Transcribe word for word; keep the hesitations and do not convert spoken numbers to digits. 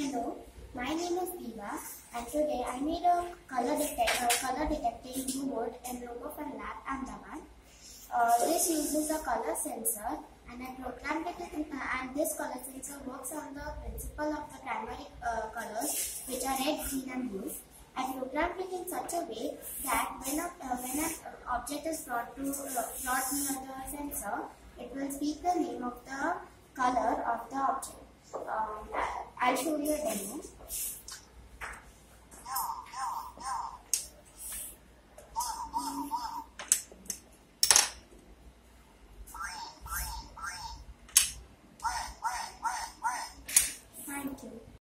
Hello, my name is Diva, and today I made a color, detect, uh, color detecting board in RoboFun Lab, Ahmedabad. Uh, this uses a color sensor, and I programmed it in, uh, and this color sensor works on the principle of the primary uh, colors, which are red, green and blue. I programmed it in such a way that when, a, uh, when an object is brought, to, uh, brought near the sensor, it will speak the name of the color of the object. Um, I'll show you a demo.